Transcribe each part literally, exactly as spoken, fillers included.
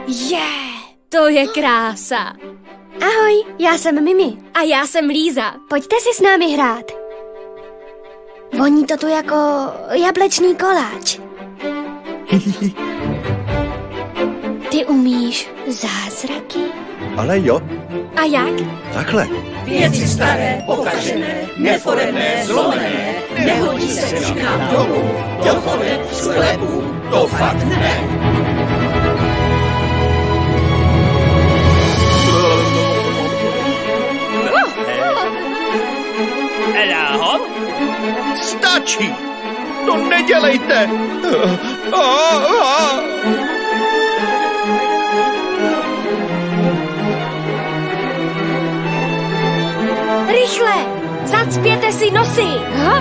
Je, to je krása. Ahoj, já jsem Mimi. A já jsem Líza. Pojďte si s námi hrát. Voní to tu jako jablečný koláč. Ty umíš zázraky? Ale jo. A jak? Takhle. Věci staré, pokažené, neforemné, zlomené, nehodí se k nám domů, do chodeb, sklepů, to fakt ne. Eláho? Stačí! To nedělejte! Rychle! Zacpěte si nosy! Ha?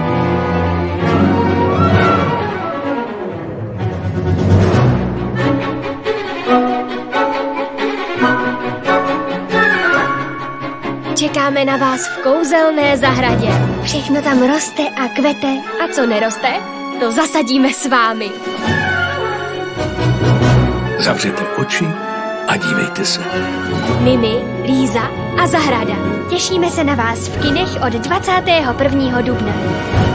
Čekáme na vás v kouzelné zahradě. Všechno tam roste a kvete. A co neroste, to zasadíme s vámi. Zavřete oči a dívejte se. Mimi, Líza a zahrada. Těšíme se na vás v kinech od dvacátého prvního dubna.